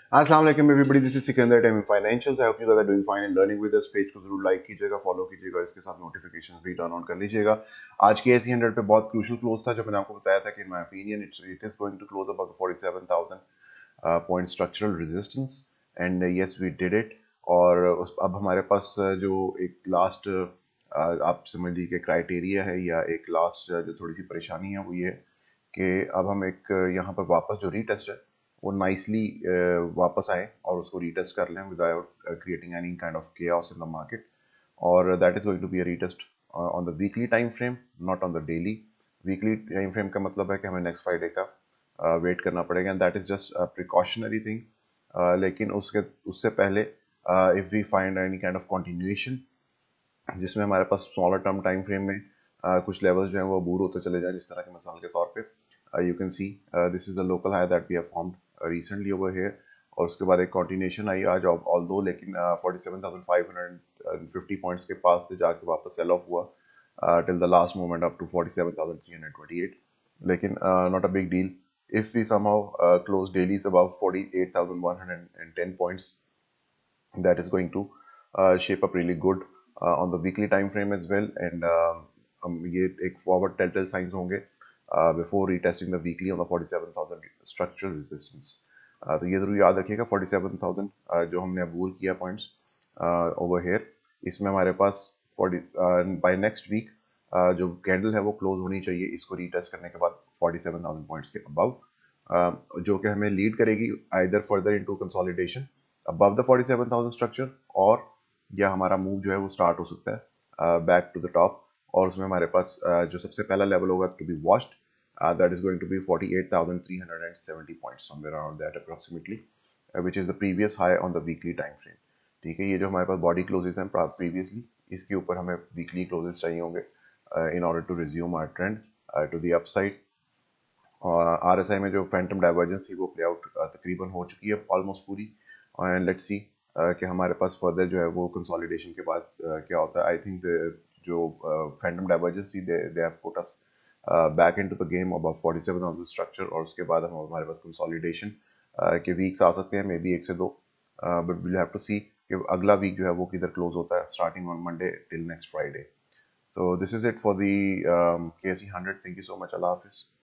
अस्सलाम वालेकुम everybody, this is Sikandar time financials. I hope you guys are doing fine and learning with us. Page को जरूर like कीजिएगा, follow कीजिएगा, इसके साथ नोटिफिकेशंस भी टर्न ऑन कर लीजिएगा। आज के एसी 100 पे बहुत क्रूशियल क्लोज था, जो मैंने आपको बताया था कि in my opinion it is going to close about 47,000 point structural resistance and yes we did it. और अब हमारे पास जो एक लास्ट आप समझ लीजिए कि क्राइटेरिया है या एक लास्ट जो थोड़ी सी परेशानी है वो ये है कि अब हम एक यहाँ पर वापस जो रीटेस्ट है वो नाइसली वापस आए और उसको रीटेस्ट कर लें without creating any kind of chaos in the market. और that is going to be a retest on the weekly time frame, not on the daily. Weekly time frame का मतलब है कि हमें नेक्स्ट फ्राइडे का wait करना पड़ेगा and that is just a precautionary thing. लेकिन उससे पहले if we find any kind of continuation जिसमें हमारे पास स्मॉलर टर्म टाइम फ्रेम में कुछ लेवल्स जो हैं वो अबूर होते चले जाएं, जिस तरह के मिसाल के तौर पे you can see this is the local high that we have formed recently over here. और उसके बाद एक कंटिन्यूएशन आई आज ऑल दो, लेकिन 47,550 पॉइंट्स के पास से जाके वापस सेल ऑफ हुआ till the last moment up to 47,328। लेकिन not a big deal if we somehow close dailies above 48,110 points, that is going to shape up really good on the weekly time frame as well. And ये एक forward telltale signs होंगे before retesting the weekly on the 47,000 structural resistance. तो ये जरूर याद रखिएगा 47,000 जो हमने अबूर किया पॉइंट्स ओवर हेयर, इसमें हमारे पास 40 बाय नेक्स्ट वीक जो कैंडल है वो क्लोज होनी चाहिए इसको रीटेस्ट करने के बाद 47,000 पॉइंट्स के अबव, जो कि हमें लीड करेगी either further into consolidation above the 47,000 structure, और या हमारा मूव जो है वो स्टार्ट हो सकता है बैक टू द टॉप। और उसमें हमारे पास जो सबसे पहला लेवल होगा to be watched, that is going to be 48,370 points, somewhere around that approximately, which is the previous high on the weekly time frame. ठीक है, ये जो हमारे पास बॉडी क्लोजेस हैं प्रीवियसली, इसके ऊपर हमें वीकली क्लोजेस चाहिए होंगे in order to resume our trend to the upside. और आरएसआई में जो फैंटम डाइवर्जेंस थी वो प्ले आउट तकरीबन हो चुकी है ऑलमोस्ट पूरी। एंड लेट्स सी कि हमारे पास फर्दर जो है वो कंसोलिडेशन के बाद क्या होता है। आई थिंक जो फैंटम डाइवर्जेंस थी they have put us back into the game about 47 structure, और उसके बाद हमारे पास कंसोलिडेशन के वीक्स आ सकते हैं, मे बी एक से दो, but we'll have to see कि अगला वीक जो है वो किधर क्लोज होता है starting on Monday till next Friday. So this is it for the KSE 100. Thank you so much. Allah Hafiz.